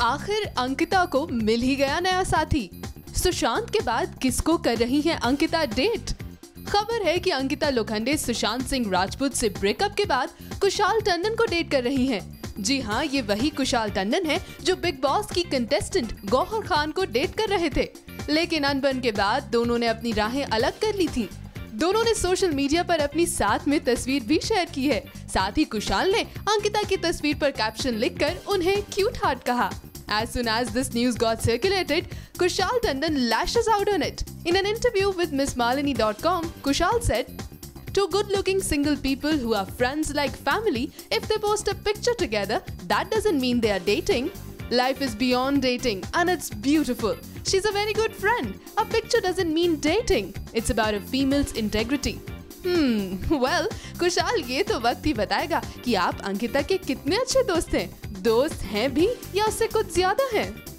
आखिर अंकिता को मिल ही गया नया साथी। सुशांत के बाद किसको कर रही हैं अंकिता डेट? खबर है कि अंकिता लोखंडे सुशांत सिंह राजपूत से ब्रेकअप के बाद कुशाल टंडन को डेट कर रही हैं। जी हाँ, ये वही कुशाल टंडन है जो बिग बॉस की कंटेस्टेंट गौहर खान को डेट कर रहे थे, लेकिन अनबन के बाद दोनों ने अपनी राहें अलग कर ली थी। दोनों ने सोशल मीडिया पर अपनी साथ में तस्वीर भी शेयर की है। साथ ही कुशाल ने अंकिता की तस्वीर पर कैप्शन लिखकर उन्हें क्यूट हार्ट कहा। As soon as this news got circulated, Kushal Tandon lashes out on it. In an interview with MissMalini.com, Kushal said, "Two good-looking single people who are friends like family, if they post a picture together, that doesn't mean they are dating. Life is beyond dating and it's beautiful. She's a very good friend. A picture doesn't mean dating. It's about a female's integrity." Well, Kushal ये तो वक्त ही बताएगा कि आप अंकिता के कितने अच्छे दोस्त हैं। दोस्त हैं भी या उससे कुछ ज्यादा हैं?